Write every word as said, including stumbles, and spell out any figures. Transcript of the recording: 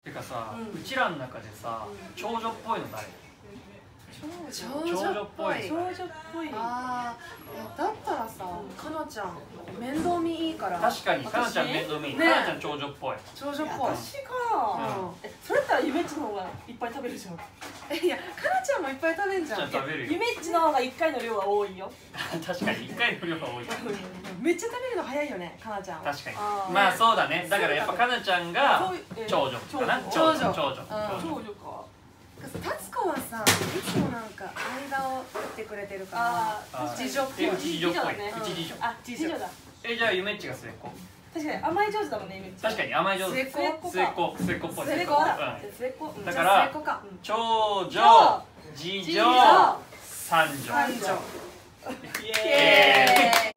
てかさ、うちらの中でさ、長女っぽいの誰？ 長女っぽい。 長女っぽい。ああ、だったらさ、かなちゃん面倒見いいから。 確かにかなちゃん面倒見いい。かなちゃん長女っぽい。 長女っぽい。 私かな。え、それだったらゆめっちの方がいっぱい食べるじゃん。 いや、かなちゃんもいっぱい食べんじゃん。 食べるよ。 ゆめっちの方がいっかいの量は多いよ。 確かにいっかいの量は多い。 めっちゃ食べるの早いよね、かなちゃん。 確かに。まあそうだね。だからやっぱかなちゃんが長女かな。長女。長女。 長女か。 タツコはさ、いつもなんか間を打ってくれてるから次女っぽい。 うち次女っぽい。うち次女。 あ、次女だ。 え、じゃあゆめっちが末っ子。 確かに甘い上手だもんね、ゆめっち。 確かに甘い上手。 末っ子。 末っ子。末っ子っぽい。 末っ子だ。末っ子。 だから長女、次女、三女。 三女。 イエーイ。